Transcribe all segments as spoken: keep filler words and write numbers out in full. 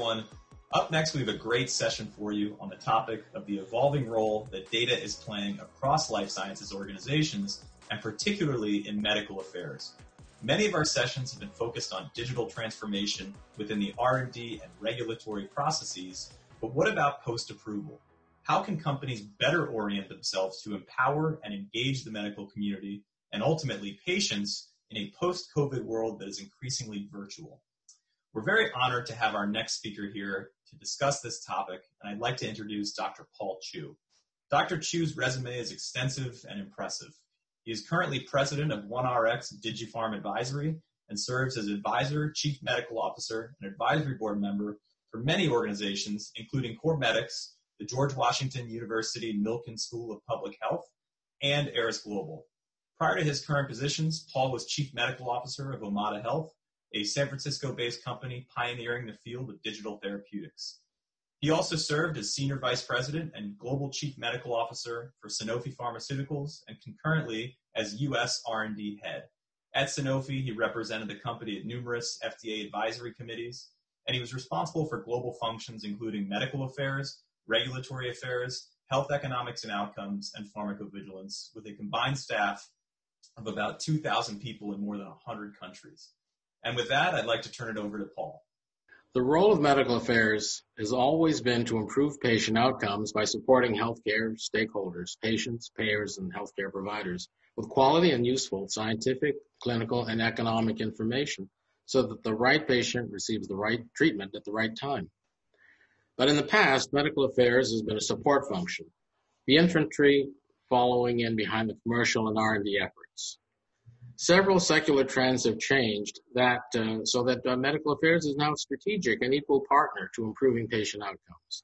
everyone. Up next, we have a great session for you on the topic of the evolving role that data is playing across life sciences organizations, and particularly in medical affairs. Many of our sessions have been focused on digital transformation within the R and D and regulatory processes, but what about post-approval? How can companies better orient themselves to empower and engage the medical community and ultimately patients in a post-COVID world that is increasingly virtual? We're very honored to have our next speaker here to discuss this topic, and I'd like to introduce Doctor Paul Chu. Doctor Chu's resume is extensive and impressive. He is currently president of OneRx DigiPharm Advisory and serves as advisor, chief medical officer, and advisory board member for many organizations, including CorMedix, the George Washington University Milken School of Public Health, and Eris Global. Prior to his current positions, Paul was chief medical officer of Omada Health, a San Francisco-based company pioneering the field of digital therapeutics. He also served as senior vice president and global chief medical officer for Sanofi Pharmaceuticals and concurrently as U S R and D head. At Sanofi, he represented the company at numerous F D A advisory committees, and he was responsible for global functions including medical affairs, regulatory affairs, health economics and outcomes, and pharmacovigilance, with a combined staff of about two thousand people in more than one hundred countries. And with that, I'd like to turn it over to Paul. The role of medical affairs has always been to improve patient outcomes by supporting healthcare stakeholders, patients, payers, and healthcare providers with quality and useful scientific, clinical, and economic information so that the right patient receives the right treatment at the right time. But in the past, medical affairs has been a support function, the infantry following in behind the commercial and R and D efforts. Several secular trends have changed that uh, so that uh, medical affairs is now a strategic and equal partner to improving patient outcomes.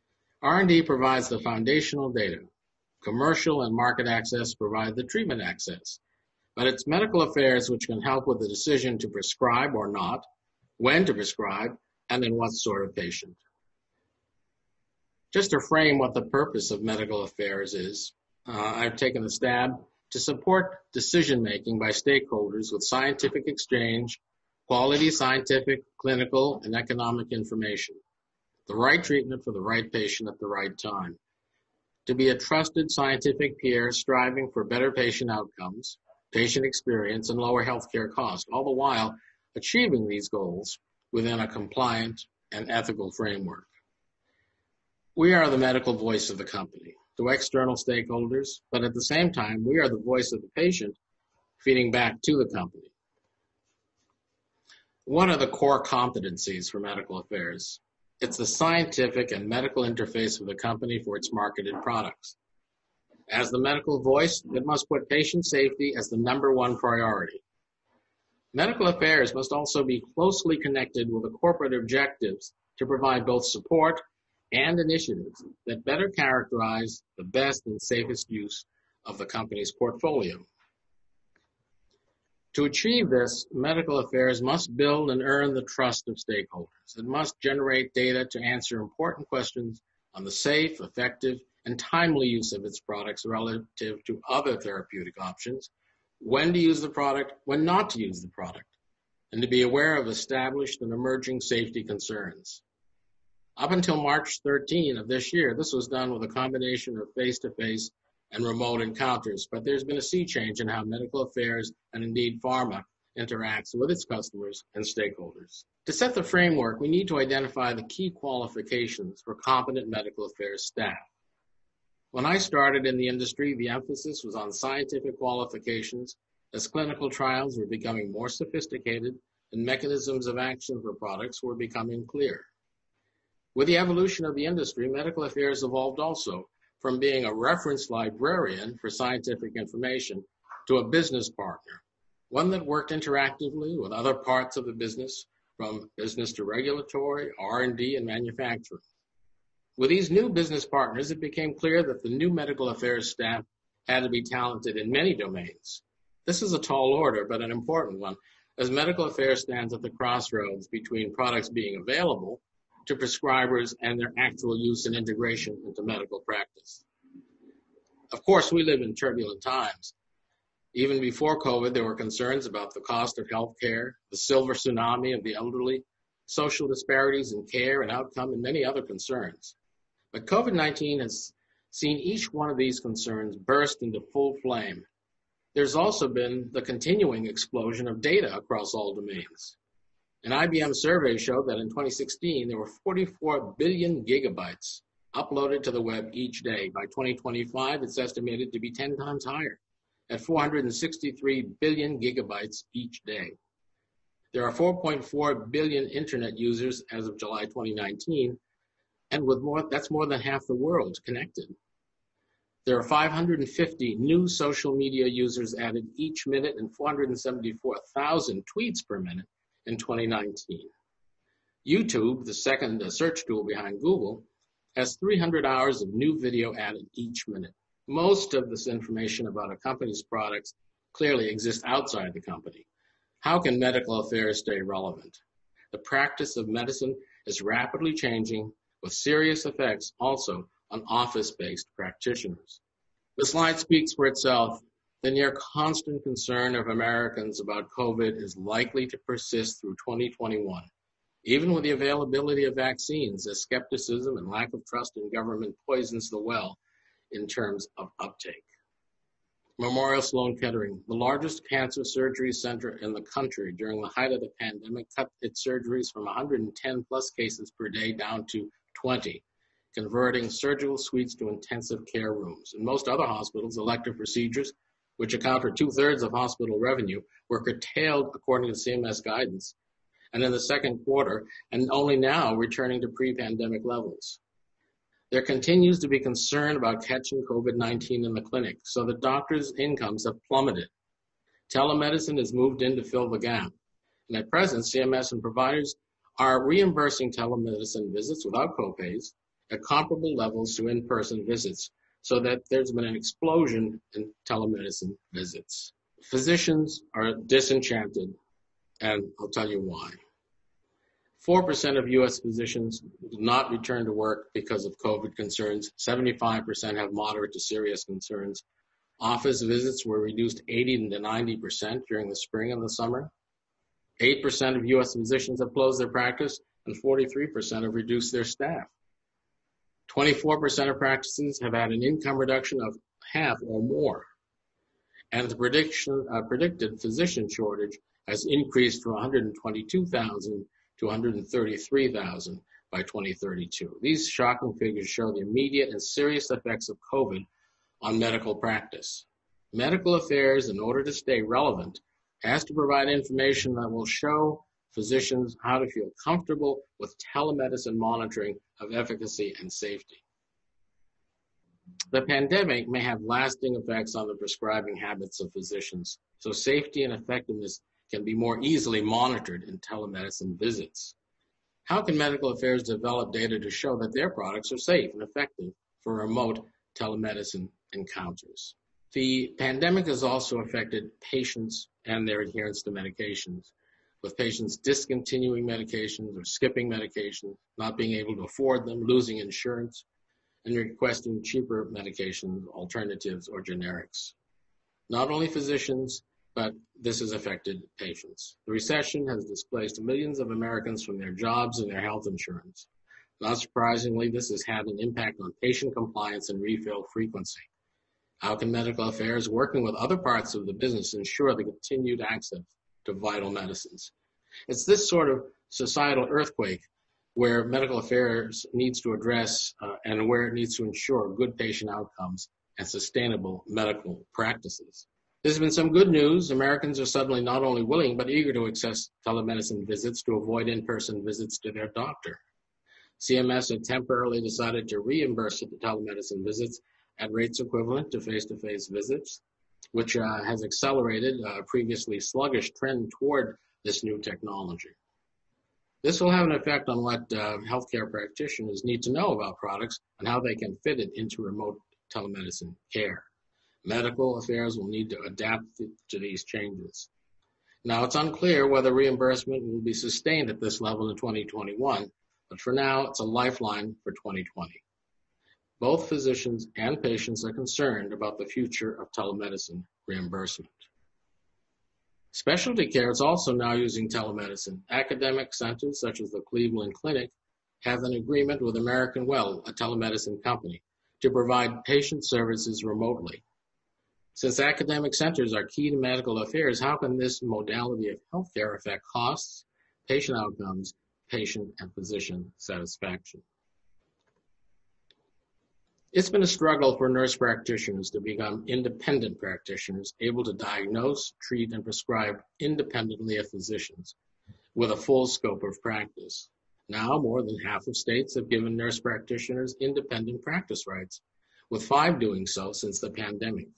R and D provides the foundational data. Commercial and market access provide the treatment access. But it's medical affairs which can help with the decision to prescribe or not, when to prescribe, and in what sort of patient. Just to frame what the purpose of medical affairs is, uh, I've taken a stab to support decision-making by stakeholders with scientific exchange, quality scientific, clinical, and economic information, the right treatment for the right patient at the right time, to be a trusted scientific peer striving for better patient outcomes, patient experience, and lower healthcare costs, all the while achieving these goals within a compliant and ethical framework. We are the medical voice of the company to external stakeholders, but at the same time, we are the voice of the patient feeding back to the company. What are the core competencies for medical affairs? It's the scientific and medical interface of the company for its marketed products. As the medical voice, it must put patient safety as the number one priority. Medical affairs must also be closely connected with the corporate objectives to provide both support and initiatives that better characterize the best and safest use of the company's portfolio. To achieve this, medical affairs must build and earn the trust of stakeholders. It must generate data to answer important questions on the safe, effective, and timely use of its products relative to other therapeutic options, when to use the product, when not to use the product, and to be aware of established and emerging safety concerns. Up until March thirteenth of this year, this was done with a combination of face-to-face and remote encounters, but there's been a sea change in how medical affairs and indeed pharma interacts with its customers and stakeholders. To set the framework, we need to identify the key qualifications for competent medical affairs staff. When I started in the industry, the emphasis was on scientific qualifications as clinical trials were becoming more sophisticated and mechanisms of action for products were becoming clear. With the evolution of the industry, medical affairs evolved also from being a reference librarian for scientific information to a business partner, one that worked interactively with other parts of the business, from business to regulatory, R and D, and manufacturing. With these new business partners, it became clear that the new medical affairs staff had to be talented in many domains. This is a tall order, but an important one, as medical affairs stands at the crossroads between products being available to prescribers and their actual use and integration into medical practice. Of course, we live in turbulent times. Even before COVID, there were concerns about the cost of health care, the silver tsunami of the elderly, social disparities in care and outcome, and many other concerns. But COVID nineteen has seen each one of these concerns burst into full flame. There's also been the continuing explosion of data across all domains. An I B M survey showed that in twenty sixteen, there were forty-four billion gigabytes uploaded to the web each day. By twenty twenty-five, it's estimated to be ten times higher, at four hundred sixty-three billion gigabytes each day. There are four point four billion internet users as of July twenty nineteen, and with more, that's more than half the world connected. There are five hundred fifty new social media users added each minute and four hundred seventy-four thousand tweets per minute in twenty nineteen. YouTube, the second search tool behind Google, has three hundred hours of new video added each minute. Most of this information about a company's products clearly exists outside the company. How can medical affairs stay relevant? The practice of medicine is rapidly changing, with serious effects also on office-based practitioners. The slide speaks for itself. The near constant concern of Americans about COVID is likely to persist through twenty twenty-one, even with the availability of vaccines, as skepticism and lack of trust in government poisons the well in terms of uptake. Memorial Sloan Kettering, the largest cancer surgery center in the country during the height of the pandemic, cut its surgeries from one hundred ten plus cases per day down to twenty, converting surgical suites to intensive care rooms. In most other hospitals, elective procedures, which account for two-thirds of hospital revenue, were curtailed according to C M S guidance, and in the second quarter, and only now returning to pre-pandemic levels. There continues to be concern about catching COVID nineteen in the clinic, so the doctors' incomes have plummeted. Telemedicine has moved in to fill the gap, and at present, C M S and providers are reimbursing telemedicine visits without copays at comparable levels to in-person visits, so that there's been an explosion in telemedicine visits. Physicians are disenchanted, and I'll tell you why. four percent of U S physicians do not return to work because of COVID concerns. seventy-five percent have moderate to serious concerns. Office visits were reduced eighty to ninety percent during the spring and the summer. eight percent of U S physicians have closed their practice, and forty-three percent have reduced their staff. twenty-four percent of practices have had an income reduction of half or more. And the prediction, uh, predicted physician shortage has increased from one hundred twenty-two thousand to one hundred thirty-three thousand by twenty thirty-two. These shocking figures show the immediate and serious effects of COVID on medical practice. Medical affairs, in order to stay relevant, has to provide information that will show physicians how to feel comfortable with telemedicine monitoring of efficacy and safety. The pandemic may have lasting effects on the prescribing habits of physicians, so safety and effectiveness can be more easily monitored in telemedicine visits. How can medical affairs develop data to show that their products are safe and effective for remote telemedicine encounters? The pandemic has also affected patients and their adherence to medications, with patients discontinuing medications or skipping medications, not being able to afford them, losing insurance, and requesting cheaper medications, alternatives, or generics. Not only physicians, but this has affected patients. The recession has displaced millions of Americans from their jobs and their health insurance. Not surprisingly, this has had an impact on patient compliance and refill frequency. How can medical affairs, working with other parts of the business, ensure the continued access to vital medicines? It's this sort of societal earthquake where medical affairs needs to address uh, and where it needs to ensure good patient outcomes and sustainable medical practices. There's been some good news. Americans are suddenly not only willing but eager to access telemedicine visits to avoid in-person visits to their doctor. C M S had temporarily decided to reimburse the telemedicine visits at rates equivalent to face-to-face visits, which uh, has accelerated a previously sluggish trend toward this new technology. This will have an effect on what uh, healthcare practitioners need to know about products and how they can fit it into remote telemedicine care. Medical affairs will need to adapt to these changes. Now, it's unclear whether reimbursement will be sustained at this level in twenty twenty-one, but for now, it's a lifeline for twenty twenty. Both physicians and patients are concerned about the future of telemedicine reimbursement. Specialty care is also now using telemedicine. Academic centers such as the Cleveland Clinic have an agreement with American Well, a telemedicine company, to provide patient services remotely. Since academic centers are key to medical affairs, how can this modality of healthcare affect costs, patient outcomes, patient and physician satisfaction? It's been a struggle for nurse practitioners to become independent practitioners, able to diagnose, treat, and prescribe independently of physicians with a full scope of practice. Now, more than half of states have given nurse practitioners independent practice rights, with five doing so since the pandemic.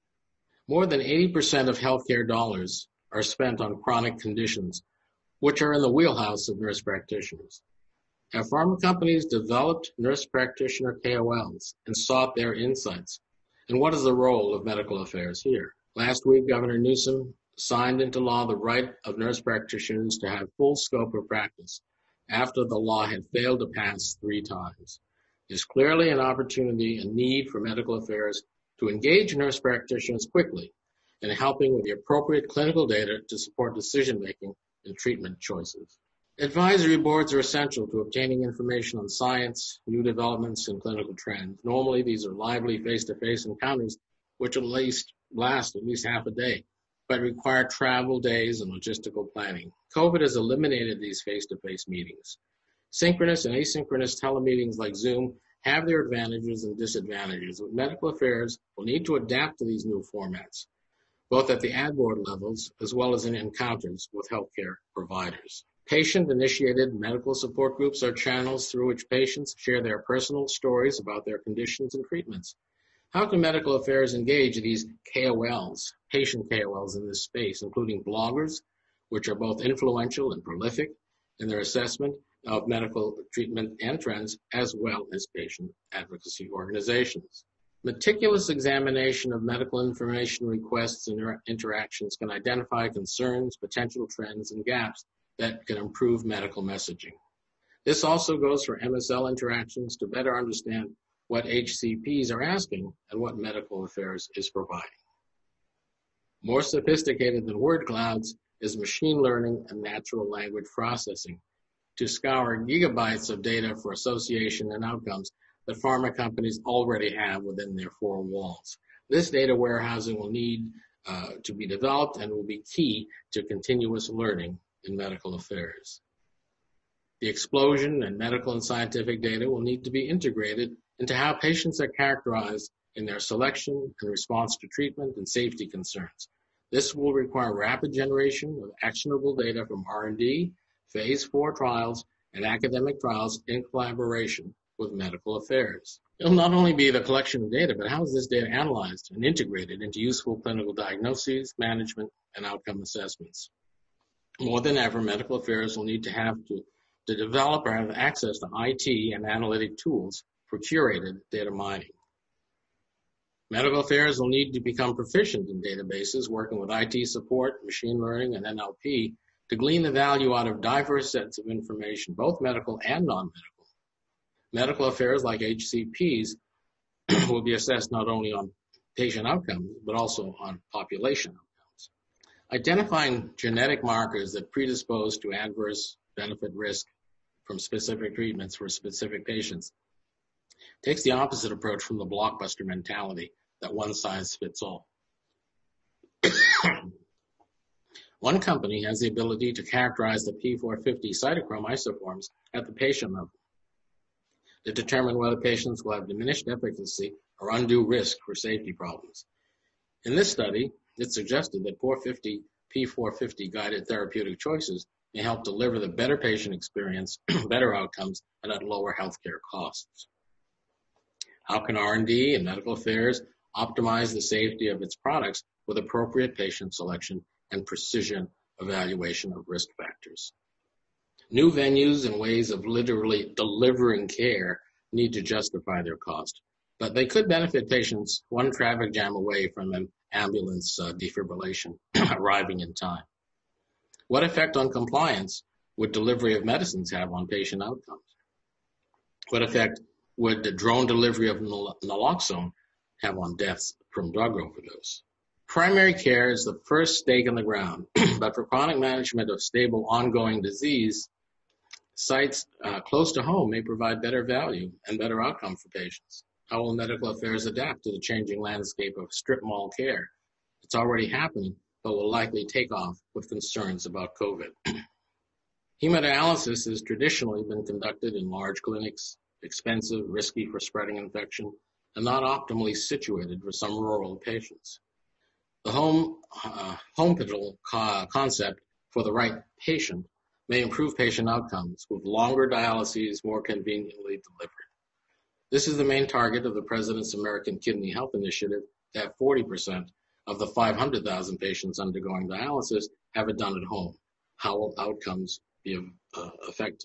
More than eighty percent of healthcare dollars are spent on chronic conditions, which are in the wheelhouse of nurse practitioners. Have pharma companies developed nurse practitioner K O Ls and sought their insights? And what is the role of medical affairs here? Last week, Governor Newsom signed into law the right of nurse practitioners to have full scope of practice after the law had failed to pass three times. There's clearly an opportunity and need for medical affairs to engage nurse practitioners quickly in helping with the appropriate clinical data to support decision-making and treatment choices. Advisory boards are essential to obtaining information on science, new developments, and clinical trends. Normally, these are lively face-to-face encounters, which at least last at least half a day, but require travel days and logistical planning. COVID has eliminated these face-to-face meetings. Synchronous and asynchronous telemeetings like Zoom have their advantages and disadvantages. With medical affairs, will need to adapt to these new formats, both at the ad board levels as well as in encounters with healthcare providers. Patient-initiated medical support groups are channels through which patients share their personal stories about their conditions and treatments. How can medical affairs engage these K O Ls, patient K O Ls in this space, including bloggers, which are both influential and prolific in their assessment of medical treatment and trends, as well as patient advocacy organizations? Meticulous examination of medical information requests and inter- interactions can identify concerns, potential trends, and gaps that can improve medical messaging. This also goes for M S L interactions to better understand what H C Ps are asking and what medical affairs is providing. More sophisticated than word clouds is machine learning and natural language processing to scour gigabytes of data for association and outcomes that pharma companies already have within their four walls. This data warehousing will need uh, to be developed and will be key to continuous learning in medical affairs. The explosion in medical and scientific data will need to be integrated into how patients are characterized in their selection and response to treatment and safety concerns. This will require rapid generation of actionable data from R and D, phase four trials, and academic trials in collaboration with medical affairs. It'll not only be the collection of data, but how is this data analyzed and integrated into useful clinical diagnoses, management, and outcome assessments? More than ever, medical affairs will need to have to, to develop or have access to I T and analytic tools for curated data mining. Medical affairs will need to become proficient in databases, working with I T support, machine learning, and N L P to glean the value out of diverse sets of information, both medical and non-medical. Medical affairs like H C Ps will be assessed not only on patient outcomes, but also on population outcomes. Identifying genetic markers that predispose to adverse benefit risk from specific treatments for specific patients takes the opposite approach from the blockbuster mentality that one size fits all. One company has the ability to characterize the P four fifty cytochrome isoforms at the patient level to determine whether patients will have diminished efficacy or undue risk for safety problems. In this study, it suggested that P four fifty guided therapeutic choices may help deliver the better patient experience, better outcomes, and at lower healthcare costs. How can R and D and medical affairs optimize the safety of its products with appropriate patient selection and precision evaluation of risk factors? New venues and ways of literally delivering care need to justify their cost, but they could benefit patients one traffic jam away from an ambulance uh, defibrillation arriving in time. What effect on compliance would delivery of medicines have on patient outcomes? What effect would the drone delivery of nal- naloxone have on deaths from drug overdose? Primary care is the first stake in the ground, but for chronic management of stable ongoing disease, sites uh, close to home may provide better value and better outcome for patients. How will medical affairs adapt to the changing landscape of strip mall care? It's already happening, but will likely take off with concerns about COVID. Hemodialysis has traditionally been conducted in large clinics, expensive, risky for spreading infection, and not optimally situated for some rural patients. The home uh, hospital co- concept for the right patient may improve patient outcomes with longer dialyses more conveniently delivered. This is the main target of the President's American Kidney Health Initiative, to have forty percent of the five hundred thousand patients undergoing dialysis have it done at home. How will outcomes be uh, affected?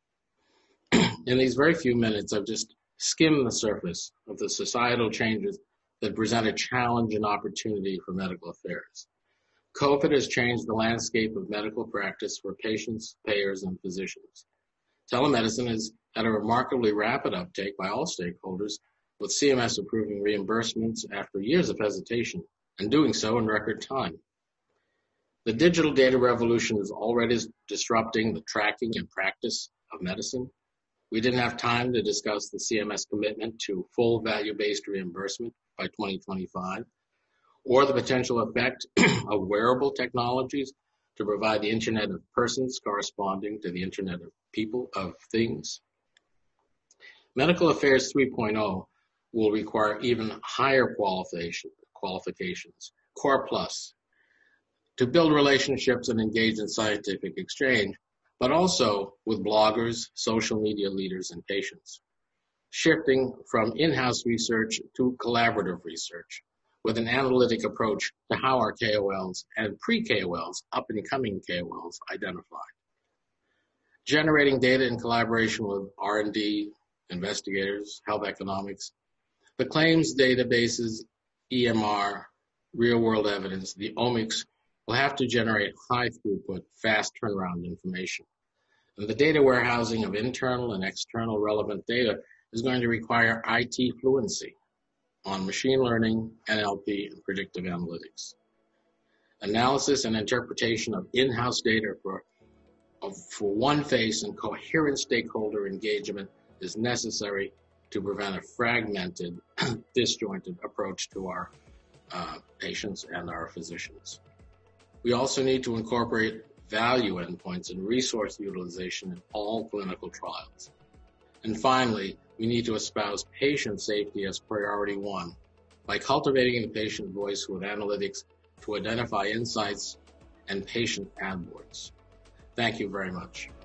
In these very few minutes, I've just skimmed the surface of the societal changes that present a challenge and opportunity for medical affairs. COVID has changed the landscape of medical practice for patients, payers, and physicians. Telemedicine has had a remarkably rapid uptake by all stakeholders, with C M S approving reimbursements after years of hesitation and doing so in record time. The digital data revolution is already disrupting the tracking and practice of medicine. We didn't have time to discuss the C M S commitment to full value-based reimbursement by twenty twenty-five, or the potential effect of wearable technologies to provide the Internet of Persons corresponding to the Internet of People, of Things. Medical Affairs three point oh will require even higher qualification, qualifications, Core Plus, to build relationships and engage in scientific exchange, but also with bloggers, social media leaders, and patients. Shifting from in-house research to collaborative research with an analytic approach to how our K O Ls and pre-K O Ls, up-and-coming K O Ls, identified. Generating data in collaboration with R and D, investigators, health economics, the claims databases, E M R, real-world evidence, the omics, will have to generate high-throughput, fast turnaround information. And the data warehousing of internal and external relevant data is going to require I T fluency on machine learning, N L P, and predictive analytics. Analysis and interpretation of in-house data for, of, for one face and coherent stakeholder engagement is necessary to prevent a fragmented, disjointed approach to our uh, patients and our physicians. We also need to incorporate value endpoints and resource utilization in all clinical trials. And finally, we need to espouse patient safety as priority one by cultivating the patient voice with analytics to identify insights and patient ad boards. Thank you very much.